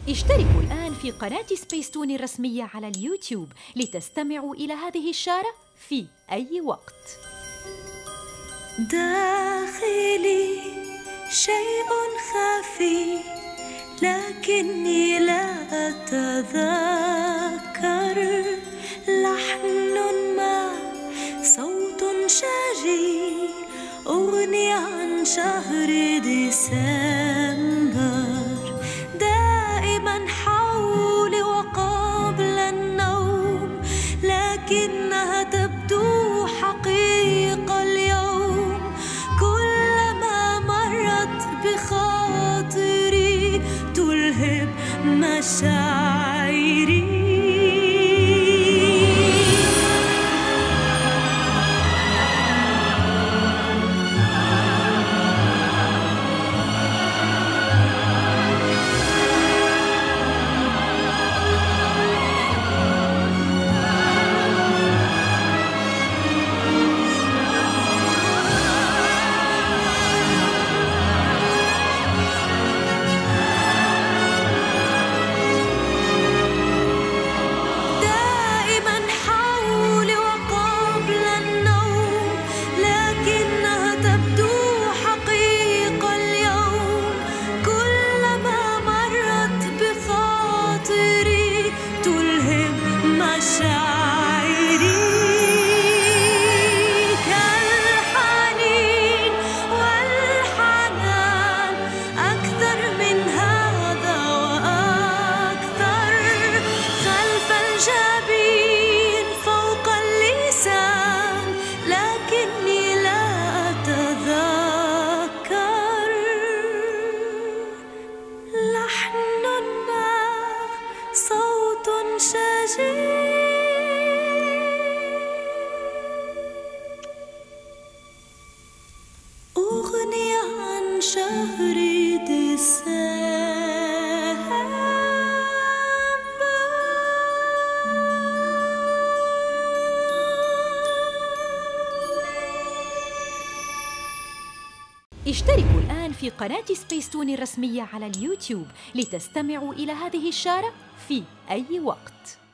اشتركوا الآن في قناة سبيستون الرسمية على اليوتيوب لتستمعوا إلى هذه الشارة في أي وقت. داخلي شيء خفي لكني لا أتذكر، لحن ما، صوت شجي، أغني عن شهر ديسمبر. دائما حولي وقبل النوم، لكنها تبدو حقيقة اليوم. كلما مرت بخاطري تلهب مشاعري. أغني عن شهر ديسمبر. اشتركوا الآن في قناة سبيستون الرسمية على اليوتيوب لتستمعوا إلى هذه الشارة في أي وقت.